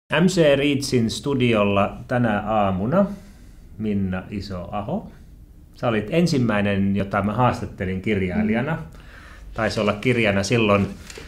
MC Readsin studiolla tänä aamuna Minna Isoaho. Sä olit ensimmäinen, jota mä haastattelin kirjailijana. Taisi olla kirjana silloin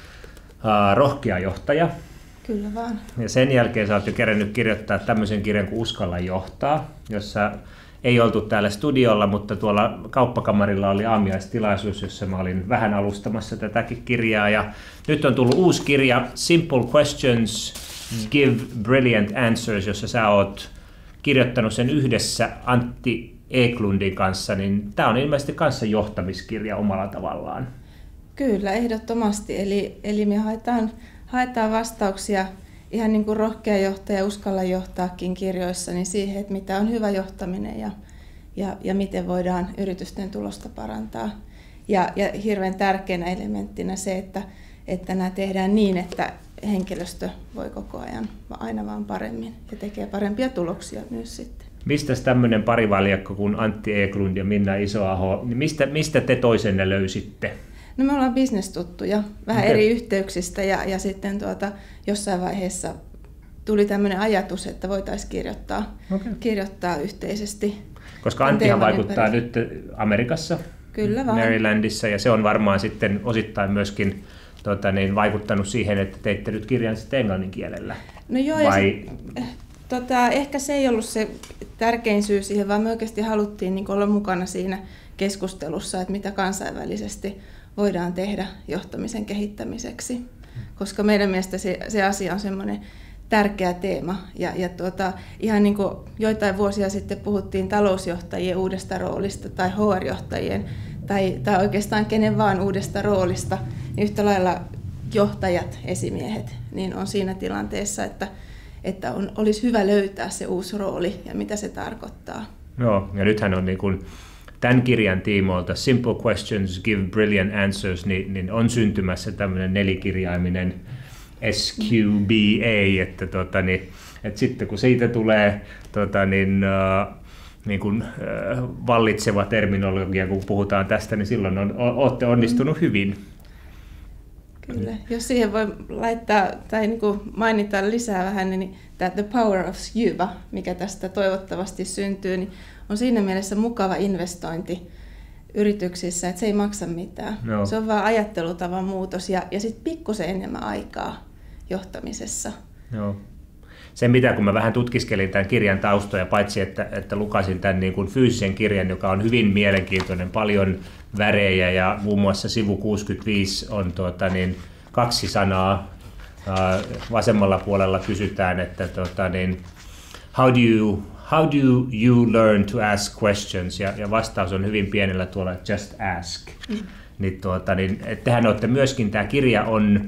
Rohkea johtaja. Kyllä vaan. Ja sen jälkeen sä oot jo kerännyt kirjoittaa tämmöisen kirjan kuin Uskalla johtaa, jossa ei oltu täällä studiolla, mutta tuolla kauppakamarilla oli aamiaistilaisuus, jossa mä olin vähän alustamassa tätäkin kirjaa. Ja nyt on tullut uusi kirja, Simple Questions, Give Brilliant Answers, jossa sä oot kirjoittanut sen yhdessä Antti Eklundin kanssa, niin tää on ilmeisesti kanssa johtamiskirja omalla tavallaan. Kyllä, ehdottomasti. Eli me haetaan vastauksia ihan niin kuin Rohkea johtaja Uskalla johtaakin kirjoissa niin siihen, että mitä on hyvä johtaminen ja miten voidaan yritysten tulosta parantaa. Ja hirveän tärkeänä elementtinä se, että nämä tehdään niin, että henkilöstö voi koko ajan aina vaan paremmin ja tekee parempia tuloksia myös sitten. Mistä tämmöinen parivaljakko kuin Antti Eklund ja Minna Isoaho, niin mistä te toisenne löysitte? No me ollaan bisnestuttuja vähän eri yhteyksistä ja sitten jossain vaiheessa tuli tämmöinen ajatus, että voitaisiin kirjoittaa yhteisesti. Koska Anttihan vaikuttaa nyt Amerikassa, Kyllä vaan. Marylandissa, ja se on varmaan sitten osittain myöskin vaikuttanut siihen, että teitte nyt kirjan sitten englannin kielellä. No joo, ehkä se ei ollut se tärkein syy siihen, vaan me oikeasti haluttiin olla mukana siinä keskustelussa, että mitä kansainvälisesti voidaan tehdä johtamisen kehittämiseksi, koska meidän mielestä se asia on semmoinen tärkeä teema. Ihan niin kuin joitain vuosia sitten puhuttiin talousjohtajien uudesta roolista tai HR-johtajien tai oikeastaan kenen vaan uudesta roolista, niin yhtä lailla johtajat, esimiehet, niin on siinä tilanteessa, että olisi hyvä löytää se uusi rooli ja mitä se tarkoittaa. Joo, ja nythän on niin kuin tämän kirjan tiimoilta Simple Questions, Give Brilliant Answers, niin on syntymässä tämmöinen nelikirjaiminen SQBA, että sitten kun siitä tulee niin kuin vallitseva terminologia, kun puhutaan tästä, niin silloin olette onnistunut hyvin. Kyllä. Jos siihen voi laittaa tai niin kuin mainita lisää vähän, niin The Power of Scuba, mikä tästä toivottavasti syntyy, niin on siinä mielessä mukava investointi yrityksissä, että se ei maksa mitään. No. Se on vain ajattelutavan muutos ja sitten pikkusen enemmän aikaa johtamisessa. Joo. Se mitä kun mä vähän tutkiskelin tämän kirjan taustoja, paitsi että lukasin tämän niin kuin fyysisen kirjan, joka on hyvin mielenkiintoinen, paljon värejä ja muun muassa sivu 65 on 2 sanaa. Vasemmalla puolella kysytään, että how do you learn to ask questions? Ja vastaus on hyvin pienellä tuolla, just ask. Niin, tehän olette myöskin, tämä kirja on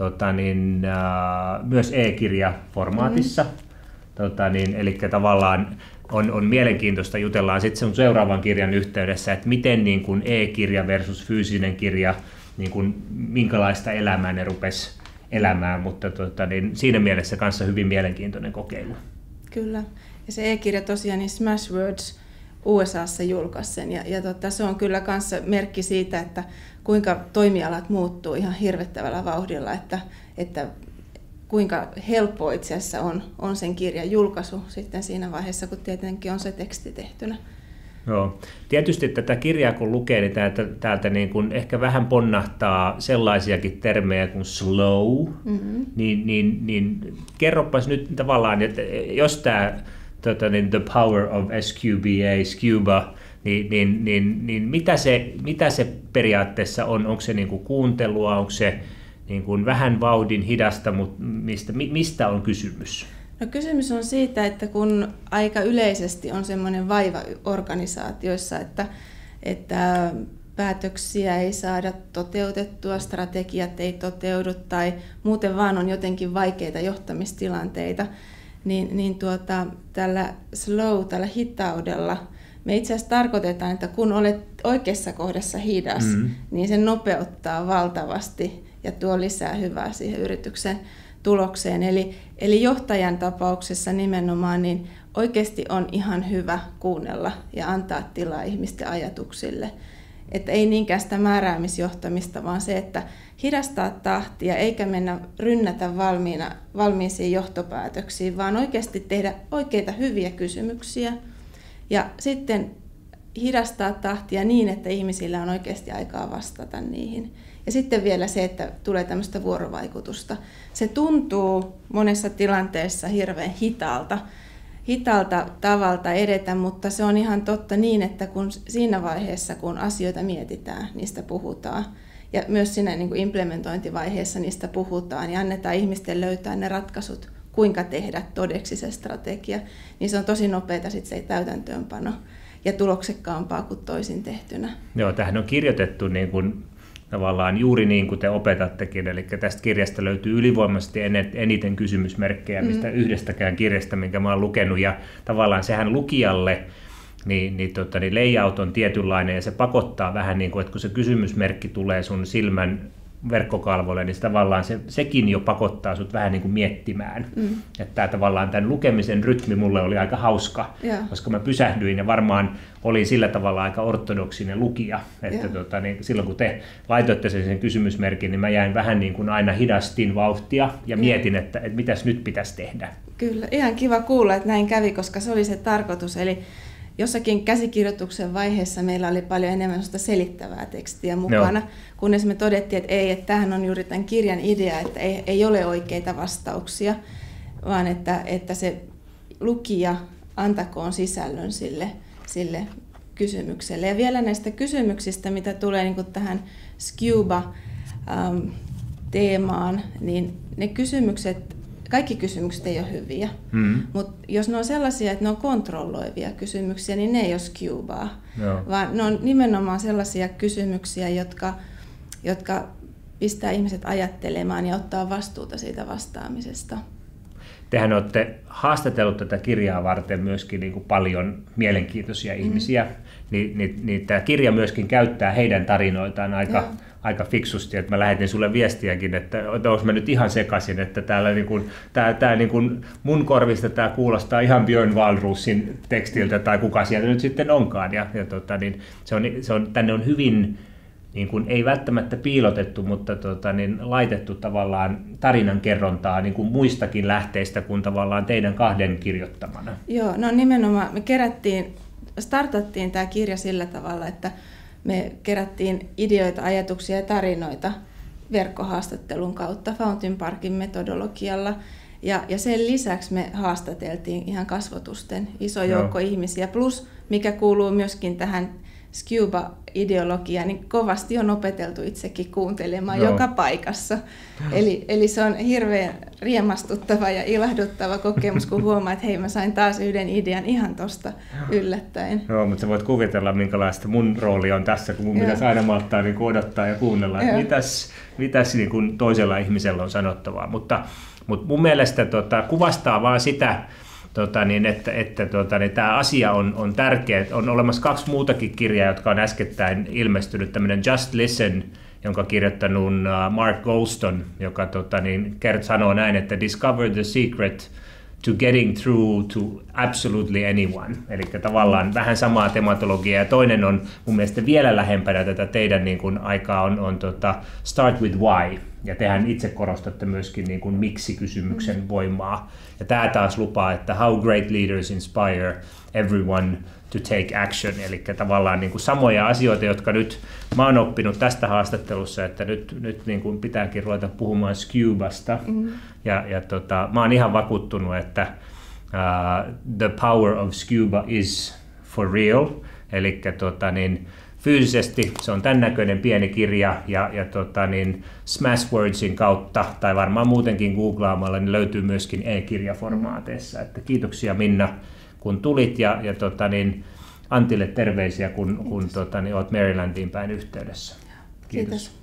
myös e-kirjaformaatissa. Eli tavallaan on mielenkiintoista, jutellaan sitten sen seuraavan kirjan yhteydessä, että miten niin kuin e-kirja versus fyysinen kirja, niin kuin, minkälaista elämää ne rupesi elämään, mutta siinä mielessä kanssa hyvin mielenkiintoinen kokeilu. Kyllä, ja se e-kirja tosiaan niin Smashwords USAssa julkaisi sen, ja se on kyllä kanssa merkki siitä, että kuinka toimialat muuttuu ihan hirvettävällä vauhdilla, että kuinka helppo itse asiassa on sen kirjan julkaisu sitten siinä vaiheessa, kun tietenkin on se teksti tehtynä. Joo. Tietysti tätä kirjaa kun lukee, niin täältä niin kuin ehkä vähän ponnahtaa sellaisiakin termejä kuin slow, niin kerropas nyt tavallaan, että jos tämä The Power of Scuba, niin mitä se periaatteessa on? Onko se niin kuin kuuntelua, onko se niin kuin vähän vauhdin hidasta, mutta mistä on kysymys? No, kysymys on siitä, että kun aika yleisesti on semmoinen vaiva organisaatioissa, että päätöksiä ei saada toteutettua, strategiat ei toteudu tai muuten vaan on jotenkin vaikeita johtamistilanteita, niin tällä tällä hitaudella me itse asiassa tarkoitetaan, että kun olet oikeassa kohdassa hidas, niin se nopeuttaa valtavasti ja tuo lisää hyvää siihen yrityksen tulokseen. Eli johtajan tapauksessa nimenomaan niin oikeasti on ihan hyvä kuunnella ja antaa tilaa ihmisten ajatuksille Että ei niinkään sitä määräämisjohtamista, vaan se, että hidastaa tahtia eikä mennä rynnätä valmiisiin johtopäätöksiin, vaan oikeasti tehdä oikeita hyviä kysymyksiä ja sitten hidastaa tahtia niin, että ihmisillä on oikeasti aikaa vastata niihin. Ja sitten vielä se, että tulee tämmöistä vuorovaikutusta. Se tuntuu monessa tilanteessa hirveän hitaalta tavalta edetä, mutta se on ihan totta niin, että kun siinä vaiheessa, kun asioita mietitään, niistä puhutaan. Ja myös siinä niin kuin implementointivaiheessa niistä puhutaan ja annetaan ihmisten löytää ne ratkaisut, kuinka tehdä todeksi se strategia, niin se on tosi nopeata sitten se täytäntöönpano ja tuloksekkaampaa kuin toisin tehtynä. Joo, tämähän on kirjoitettu niin kuin tavallaan juuri niin kuin te opetattekin, eli tästä kirjasta löytyy ylivoimaisesti eniten kysymysmerkkejä mistä yhdestäkään kirjasta, minkä mä oon lukenut, ja tavallaan sehän lukijalle niin layout on tietynlainen, ja se pakottaa vähän niin kuin, että kun se kysymysmerkki tulee sun silmän verkkokalvolle, niin tavallaan sekin jo pakottaa sut vähän niin kuin miettimään. Että tavallaan tämän lukemisen rytmi mulle oli aika hauska, koska mä pysähdyin ja varmaan olin sillä tavalla aika ortodoksinen lukija. Että silloin kun te laitoitte sen kysymysmerkin, niin mä jäin vähän niin kuin aina hidastin vauhtia ja mietin, että mitäs nyt pitäisi tehdä. Kyllä, ihan kiva kuulla, että näin kävi, koska se oli se tarkoitus. Eli jossakin käsikirjoituksen vaiheessa meillä oli paljon enemmän selittävää tekstiä mukana, kunnes me todettiin, että ei, että tämähän on juuri tämän kirjan idea, että ei ole oikeita vastauksia, vaan että se lukija antakoon sisällön sille kysymykselle. Ja vielä näistä kysymyksistä, mitä tulee niin kuin tähän Scuba-teemaan, niin ne kysymykset, kaikki kysymykset ei ole hyviä, mutta jos ne on sellaisia, että ne on kontrolloivia kysymyksiä, niin ne ei ole Scubaa, vaan ne on nimenomaan sellaisia kysymyksiä, jotka pistää ihmiset ajattelemaan ja ottaa vastuuta siitä vastaamisesta. Tehän olette haastatellut tätä kirjaa varten myöskin niin kuin paljon mielenkiintoisia ihmisiä, niin tämä kirja myöskin käyttää heidän tarinoitaan aika fiksusti, että mä lähetin sulle viestiäkin, että onko mä nyt ihan sekaisin, että täällä niin kuin mun korvista tämä kuulostaa ihan Björn Wahlroosin tekstiltä tai kuka sieltä nyt sitten onkaan. Niin tänne on hyvin, niin kuin, ei välttämättä piilotettu, mutta laitettu tavallaan tarinankerrontaa niin kuin muistakin lähteistä kuin tavallaan teidän kahden kirjoittamana. Joo, no nimenomaan me startattiin tämä kirja sillä tavalla, että me kerättiin ideoita, ajatuksia ja tarinoita verkkohaastattelun kautta Fountain Parkin metodologialla. Ja sen lisäksi me haastateltiin ihan kasvotusten iso joukko ihmisiä. Plus, mikä kuuluu myöskin tähän Scuba-ideologiaan, niin kovasti on opeteltu itsekin kuuntelemaan joka paikassa. Eli se on hirveän riemastuttava ja ilahduttava kokemus, kun huomaa, että hei, mä sain taas yhden idean ihan tosta yllättäen. Joo, mutta sä voit kuvitella, minkälaista mun rooli on tässä, kun mun pitäisi aina malttaa niin odottaa ja kuunnella, että mitäs niin kuin toisella ihmisellä on sanottavaa. Mutta mun mielestä kuvastaa vaan sitä, että tämä asia on tärkeä. On olemassa 2 muutakin kirjaa, jotka on äskettäin ilmestynyt. Tämmöinen Just Listen, jonka on kirjoittanut Mark Goulston, joka sanoo näin, että discover the secret to getting through to absolutely anyone. Eli tavallaan vähän samaa tematologiaa. Ja toinen on mun mielestä vielä lähempänä tätä teidän niin kuin aikaa on start with why. Ja tehän itse korostatte myöskin niin kuin miksi-kysymyksen voimaa. Ja tämä taas lupaa, että how great leaders inspire everyone to take action. Eli tavallaan niin kuin samoja asioita, jotka nyt mä oon oppinut tästä haastattelussa, että nyt niin kuin pitääkin ruveta puhumaan Scubasta. Ja mä oon ihan vakuuttunut, että the power of Scuba is for real. Eli fyysisesti se on tämän näköinen pieni kirja ja Smashwordsin kautta tai varmaan muutenkin googlaamalla niin löytyy myöskin e-kirjaformaateissa. Että kiitoksia Minna, kun tulit ja Antille terveisiä, kun olet Marylandiin päin yhteydessä. Kiitos.